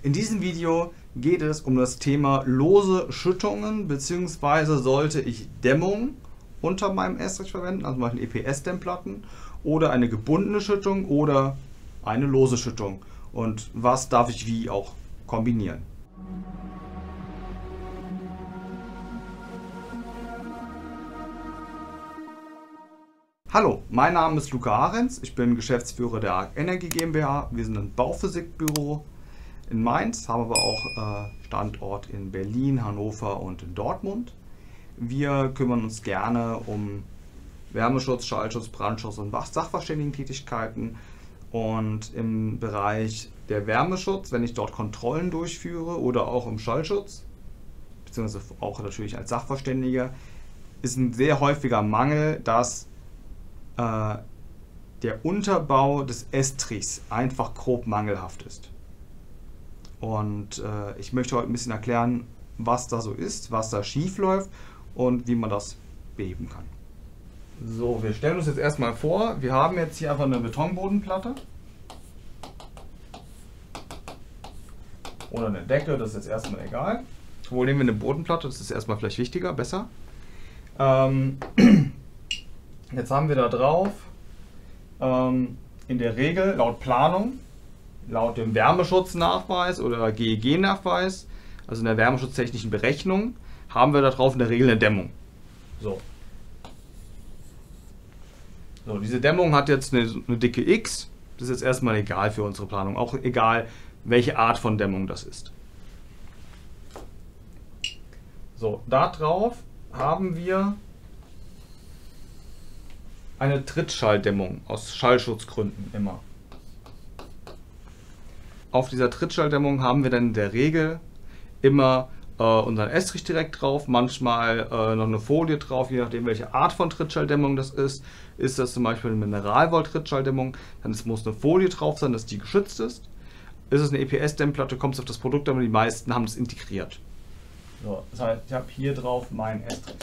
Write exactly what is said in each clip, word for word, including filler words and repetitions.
In diesem Video geht es um das Thema lose Schüttungen, beziehungsweise sollte ich Dämmung unter meinem Estrich verwenden, also zum Beispiel E P S-Dämmplatten, oder eine gebundene Schüttung oder eine lose Schüttung. Und was darf ich wie auch kombinieren. Hallo, mein Name ist Luca Ahrens, ich bin Geschäftsführer der Arc Energy GmbH. Wir sind ein Bauphysikbüro in Mainz, haben aber auch äh, Standort in Berlin, Hannover und in Dortmund. Wir kümmern uns gerne um Wärmeschutz, Schallschutz, Brandschutz und Sachverständigentätigkeiten. Und im Bereich der Wärmeschutz, wenn ich dort Kontrollen durchführe, oder auch im Schallschutz, beziehungsweise auch natürlich als Sachverständiger, ist ein sehr häufiger Mangel, dass äh, der Unterbau des Estrichs einfach grob mangelhaft ist. Und äh, ich möchte heute ein bisschen erklären, was da so ist, was da schief läuft und wie man das beheben kann. So, wir stellen uns jetzt erstmal vor, wir haben jetzt hier einfach eine Betonbodenplatte oder eine Decke, das ist jetzt erstmal egal. Wo nehmen wir eine Bodenplatte? Das ist erstmal vielleicht wichtiger, besser. Ähm, jetzt haben wir da drauf ähm, in der Regel laut Planung, laut dem Wärmeschutznachweis oder G E G-Nachweis, also in der wärmeschutztechnischen Berechnung, haben wir da drauf in der Regel eine Dämmung. So. So, diese Dämmung hat jetzt eine, eine Dicke X, das ist jetzt erstmal egal für unsere Planung, auch egal welche Art von Dämmung das ist. So, da drauf haben wir eine Trittschalldämmung aus Schallschutzgründen immer. Auf dieser Trittschalldämmung haben wir dann in der Regel immer äh, unseren Estrich direkt drauf, manchmal äh, noch eine Folie drauf, je nachdem welche Art von Trittschalldämmung das ist. Ist das zum Beispiel eine Mineralwoll-Trittschalldämmung, dann muss eine Folie drauf sein, dass die geschützt ist. Ist es eine E P S-Dämmplatte, kommt es auf das Produkt an, aber die meisten haben es integriert. So, das heißt, ich habe hier drauf meinen Estrich.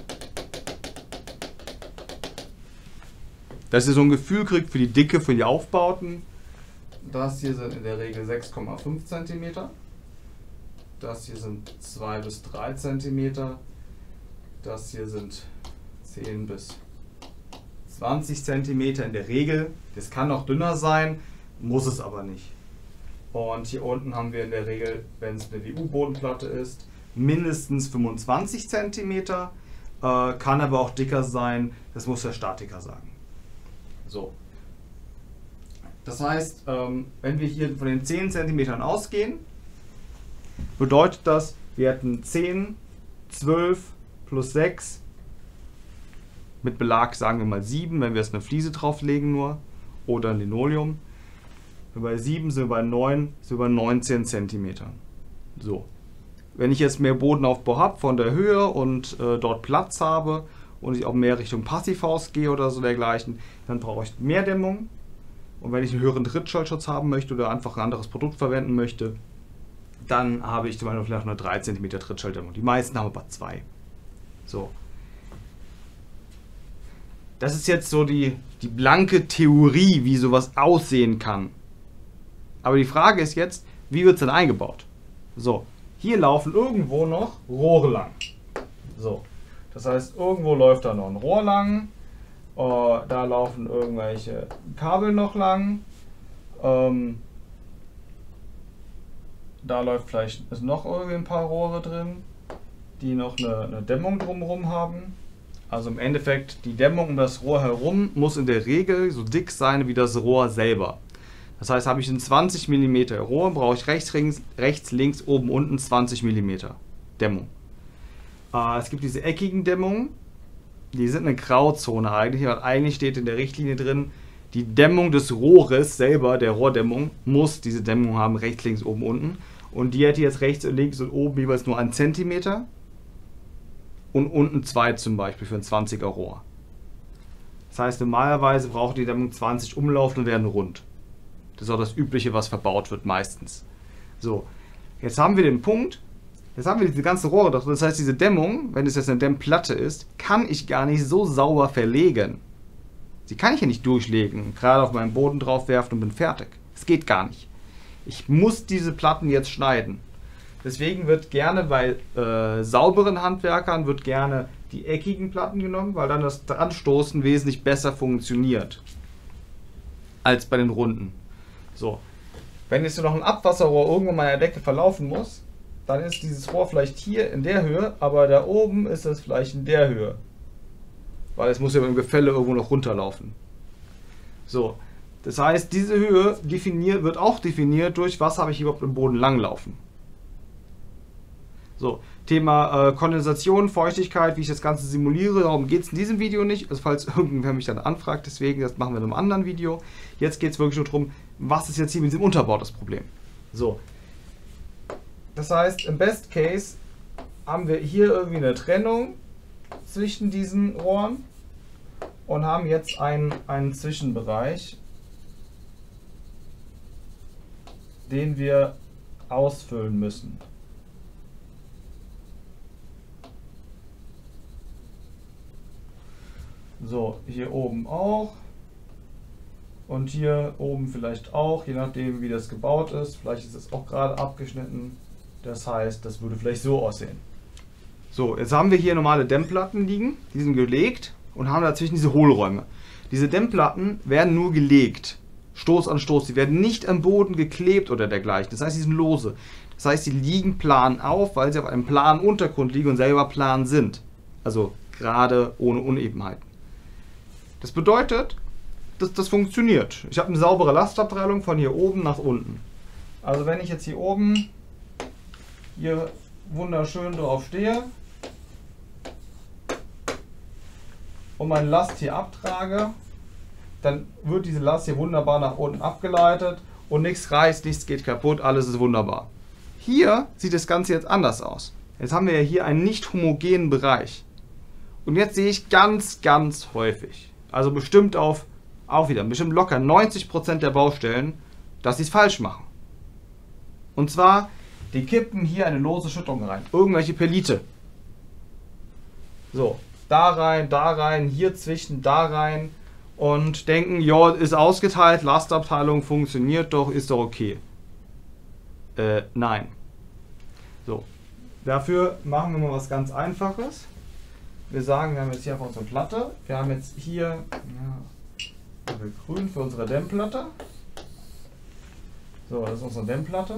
Dass ihr so ein Gefühl kriegt für die Dicke, für die Aufbauten. Das hier sind in der Regel sechs Komma fünf Zentimeter. Das hier sind zwei bis drei Zentimeter. Das hier sind zehn bis zwanzig Zentimeter in der Regel. Das kann noch dünner sein, muss es aber nicht. Und hier unten haben wir in der Regel, wenn es eine W U-Bodenplatte ist, mindestens fünfundzwanzig Zentimeter. Äh, kann aber auch dicker sein, das muss der Statiker sagen. So. Das heißt, ähm, wenn wir hier von den zehn Zentimetern ausgehen, bedeutet das, wir hätten zehn, zwölf plus sechs, mit Belag sagen wir mal sieben, wenn wir jetzt eine Fliese drauflegen nur, oder ein Linoleum. Bei sieben sind wir bei neun, sind wir bei neunzehn Zentimeter. So. Wenn ich jetzt mehr Bodenaufbau habe von der Höhe und äh, dort Platz habe und ich auch mehr Richtung Passivhaus gehe oder so dergleichen, dann brauche ich mehr Dämmung. Und wenn ich einen höheren Trittschallschutz haben möchte oder einfach ein anderes Produkt verwenden möchte, dann habe ich zum Beispiel vielleicht nur drei Zentimeter Trittschalldämmung. Die meisten haben aber zwei. So. Das ist jetzt so die, die blanke Theorie, wie sowas aussehen kann. Aber die Frage ist jetzt, wie wird es denn eingebaut? So, hier laufen irgendwo noch Rohre lang. So, das heißt, irgendwo läuft da noch ein Rohr lang. Uh, da laufen irgendwelche Kabel noch lang. Ähm, da läuft vielleicht ist noch irgendwie ein paar Rohre drin, die noch eine, eine Dämmung drumherum haben. Also im Endeffekt, die Dämmung um das Rohr herum muss in der Regel so dick sein wie das Rohr selber. Das heißt, habe ich ein zwanzig Millimeter Rohr, brauche ich rechts, links, rechts, links, oben, unten zwanzig Millimeter Dämmung. Uh, es gibt diese eckigen Dämmungen. Die sind eine Grauzone eigentlich, weil eigentlich steht in der Richtlinie drin, die Dämmung des Rohres selber, der Rohrdämmung, muss diese Dämmung haben, rechts, links, oben, unten. Und die hätte jetzt rechts und links und oben jeweils nur einen Zentimeter und unten zwei zum Beispiel für ein zwanziger Rohr. Das heißt, normalerweise braucht die Dämmung zwanzig Umlauf und werden rund. Das ist auch das Übliche, was verbaut wird meistens. So, jetzt haben wir den Punkt, jetzt haben wir diese ganzen Rohre drin. Das heißt, diese Dämmung, wenn es jetzt eine Dämmplatte ist, kann ich gar nicht so sauber verlegen. Sie kann ich ja nicht durchlegen, gerade auf meinen Boden drauf werfen und bin fertig. Es geht gar nicht. Ich muss diese Platten jetzt schneiden. Deswegen wird gerne bei äh, sauberen Handwerkern wird gerne die eckigen Platten genommen, weil dann das Anstoßen wesentlich besser funktioniert als bei den runden. So. Wenn jetzt noch ein Abwasserrohr irgendwo mal in der Decke verlaufen muss, dann ist dieses Rohr vielleicht hier in der Höhe, aber da oben ist es vielleicht in der Höhe. Weil es muss ja beim Gefälle irgendwo noch runterlaufen. So, das heißt, diese Höhe definiert, wird auch definiert durch, was habe ich überhaupt im Boden langlaufen. So, Thema äh, Kondensation, Feuchtigkeit, wie ich das Ganze simuliere, darum geht es in diesem Video nicht, also falls irgendwer mich dann anfragt, deswegen, das machen wir in einem anderen Video. Jetzt geht es wirklich nur darum, was ist jetzt hier mit diesem Unterbau das Problem. So, das heißt, im Best Case haben wir hier irgendwie eine Trennung zwischen diesen Rohren und haben jetzt einen, einen Zwischenbereich, den wir ausfüllen müssen. So, hier oben auch und hier oben vielleicht auch, je nachdem wie das gebaut ist. Vielleicht ist es auch gerade abgeschnitten. Das heißt, das würde vielleicht so aussehen. So, jetzt haben wir hier normale Dämmplatten liegen, die sind gelegt und haben dazwischen diese Hohlräume. Diese Dämmplatten werden nur gelegt, Stoß an Stoß, die werden nicht am Boden geklebt oder dergleichen. Das heißt, die sind lose. Das heißt, die liegen plan auf, weil sie auf einem planen Untergrund liegen und selber plan sind. Also gerade ohne Unebenheiten. Das bedeutet, dass das funktioniert. Ich habe eine saubere Lastabteilung von hier oben nach unten. Also wenn ich jetzt hier oben hier wunderschön drauf stehe und meine Last hier abtrage, dann wird diese Last hier wunderbar nach unten abgeleitet und nichts reißt, nichts geht kaputt, alles ist wunderbar. Hier sieht das Ganze jetzt anders aus. Jetzt haben wir ja hier einen nicht homogenen Bereich. Und jetzt sehe ich ganz, ganz häufig, also bestimmt auf, auch wieder, bestimmt locker neunzig Prozent der Baustellen, dass sie es falsch machen. Und zwar, die kippen hier eine lose Schüttung rein, irgendwelche Perlite. So, da rein, da rein, hier zwischen, da rein und denken, ja, ist ausgeteilt, Lastabteilung funktioniert doch, ist doch okay. Äh, nein. So, dafür machen wir mal was ganz Einfaches. Wir sagen, wir haben jetzt hier einfach unsere Platte. Wir haben jetzt hier ja, grün für unsere Dämmplatte. So, das ist unsere Dämmplatte.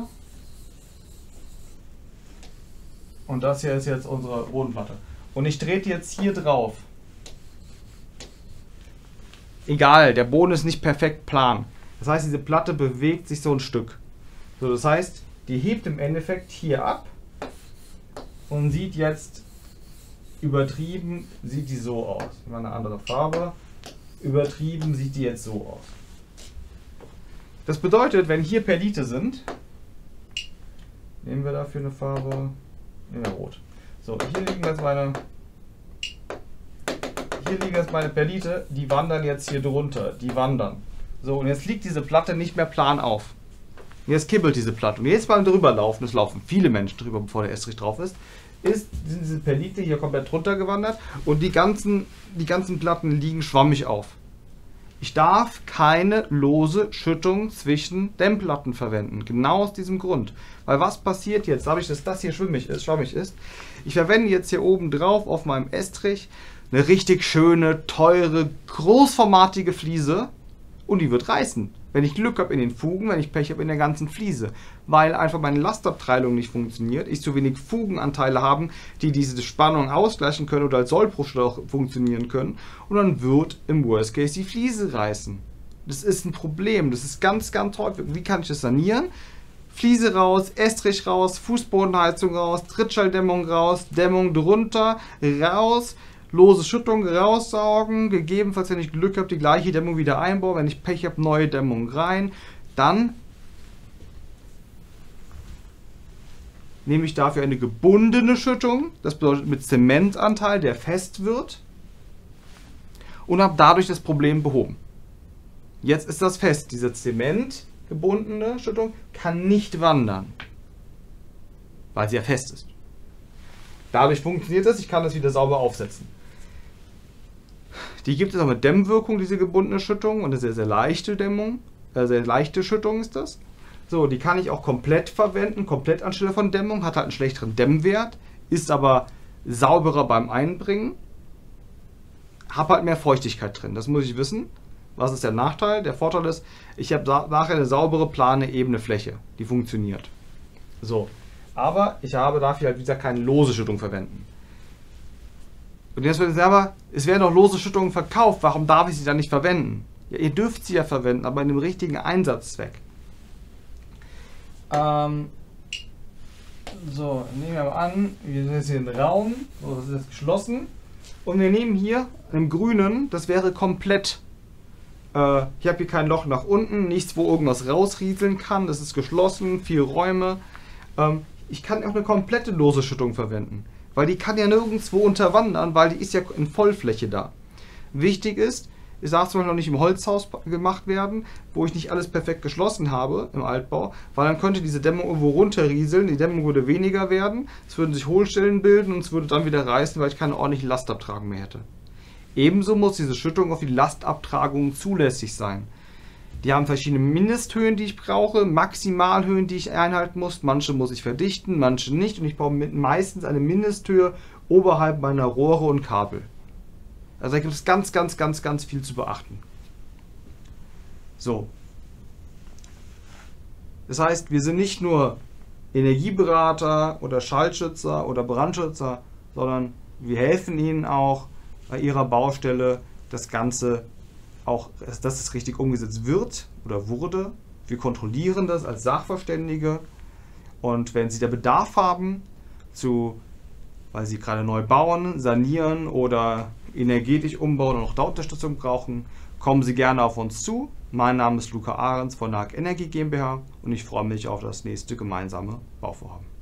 Und das hier ist jetzt unsere Bodenplatte. Und ich trete jetzt hier drauf. Egal, der Boden ist nicht perfekt plan. Das heißt, diese Platte bewegt sich so ein Stück. So, das heißt, die hebt im Endeffekt hier ab und sieht jetzt übertrieben, sieht die so aus. Mal eine andere Farbe. Übertrieben sieht die jetzt so aus. Das bedeutet, wenn hier Perlite sind, nehmen wir dafür eine Farbe, nehmen wir rot. So, hier liegen jetzt meine, hier liegen jetzt meine Perlite, die wandern jetzt hier drunter, die wandern. So, und jetzt liegt diese Platte nicht mehr plan auf. Und jetzt kibbelt diese Platte. Und jetzt beim drüber laufen, es laufen viele Menschen drüber, bevor der Estrich drauf ist, ist sind diese Perlite hier komplett drunter gewandert und die ganzen, die ganzen Platten liegen schwammig auf. Ich darf keine lose Schüttung zwischen Dämmplatten verwenden. Genau aus diesem Grund. Weil was passiert jetzt, dadurch, dass das hier schwammig ist, schwammig ist, ich verwende jetzt hier oben drauf auf meinem Estrich eine richtig schöne, teure, großformatige Fliese und die wird reißen. Wenn ich Glück habe in den Fugen, wenn ich Pech habe in der ganzen Fliese. Weil einfach meine Lastabteilung nicht funktioniert, ich zu wenig Fugenanteile habe, die diese Spannung ausgleichen können oder als Sollbruchschlauch funktionieren können. Und dann wird im Worst Case die Fliese reißen. Das ist ein Problem, das ist ganz, ganz häufig. Wie kann ich das sanieren? Fliese raus, Estrich raus, Fußbodenheizung raus, Trittschalldämmung raus, Dämmung drunter, raus. Lose Schüttung raussaugen, gegebenenfalls, wenn ich Glück habe, die gleiche Dämmung wieder einbauen, wenn ich Pech habe, neue Dämmung rein. Dann nehme ich dafür eine gebundene Schüttung, das bedeutet mit Zementanteil, der fest wird, und habe dadurch das Problem behoben. Jetzt ist das fest, diese zementgebundene Schüttung kann nicht wandern, weil sie ja fest ist. Dadurch funktioniert das, ich kann das wieder sauber aufsetzen. Die gibt es auch mit Dämmwirkung, diese gebundene Schüttung, und eine sehr, sehr leichte Dämmung, äh, sehr leichte Schüttung ist das. So, die kann ich auch komplett verwenden, komplett anstelle von Dämmung, hat halt einen schlechteren Dämmwert, ist aber sauberer beim Einbringen, habe halt mehr Feuchtigkeit drin, das muss ich wissen. Was ist der Nachteil? Der Vorteil ist, ich habe nachher eine saubere, plane, ebene Fläche, die funktioniert. So, aber ich habe dafür halt wieder keine lose Schüttung verwenden. Und jetzt wird es aber, es werden auch lose Schüttungen verkauft, warum darf ich sie dann nicht verwenden? Ja, ihr dürft sie ja verwenden, aber in dem richtigen Einsatzzweck. Ähm, so, nehmen wir mal an, wir sind jetzt hier im Raum, so, das ist jetzt geschlossen. Und wir nehmen hier im Grünen, das wäre komplett, äh, ich habe hier kein Loch nach unten, nichts, wo irgendwas rausrieseln kann, das ist geschlossen, vier Räume. Ähm, ich kann auch eine komplette lose Schüttung verwenden, weil die kann ja nirgendwo unterwandern, weil die ist ja in Vollfläche da. Wichtig ist, es darf zum Beispiel noch nicht im Holzhaus gemacht werden, wo ich nicht alles perfekt geschlossen habe im Altbau, weil dann könnte diese Dämmung irgendwo runterrieseln, die Dämmung würde weniger werden, es würden sich Hohlstellen bilden und es würde dann wieder reißen, weil ich keine ordentliche Lastabtragung mehr hätte. Ebenso muss diese Schüttung auf die Lastabtragung zulässig sein. Die haben verschiedene Mindesthöhen, die ich brauche, Maximalhöhen, die ich einhalten muss. Manche muss ich verdichten, manche nicht und ich brauche meistens eine Mindesthöhe oberhalb meiner Rohre und Kabel. Also da gibt es ganz, ganz, ganz, ganz viel zu beachten. So. Das heißt, wir sind nicht nur Energieberater oder Schallschützer oder Brandschützer, sondern wir helfen Ihnen auch bei Ihrer Baustelle, das Ganze auch, dass es richtig umgesetzt wird oder wurde. Wir kontrollieren das als Sachverständige und wenn Sie da Bedarf haben, zu, weil Sie gerade neu bauen, sanieren oder energetisch umbauen und noch da Unterstützung brauchen, kommen Sie gerne auf uns zu. Mein Name ist Luca Ahrens von Nag Energie GmbH und ich freue mich auf das nächste gemeinsame Bauvorhaben.